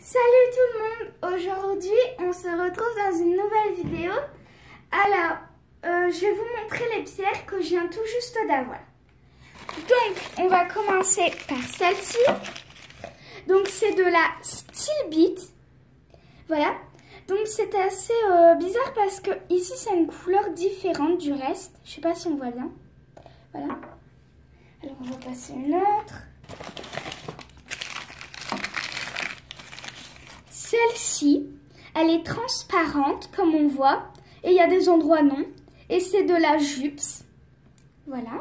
Salut tout le monde, aujourd'hui on se retrouve dans une nouvelle vidéo. Alors, je vais vous montrer les pierres que je viens tout juste d'avoir. Donc, on va commencer par celle-ci. Donc, c'est de la Steel Beat. Voilà. Donc, c'est assez bizarre parce que ici, c'est une couleur différente du reste. Je sais pas si on voit bien. Voilà. Alors, on va passer une autre. Celle-ci, elle est transparente, comme on voit. Et il y a des endroits non. Et c'est de la gypse. Voilà.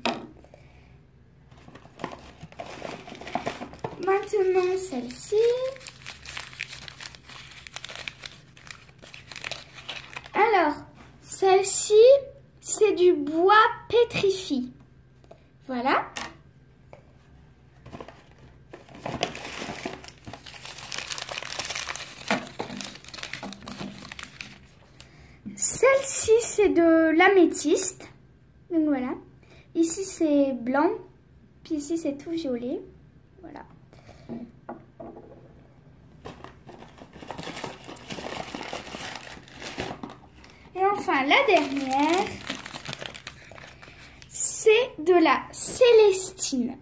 Maintenant, celle-ci. Alors, celle-ci, c'est du bois pétrifié. Voilà. Celle-ci, c'est de l'améthyste. Donc voilà. Ici, c'est blanc. Puis ici, c'est tout violet. Voilà. Et enfin, la dernière, c'est de la célestine.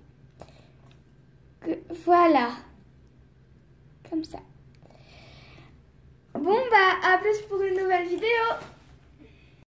Voilà. Comme ça. Bon, bah, à plus pour une nouvelle vidéo.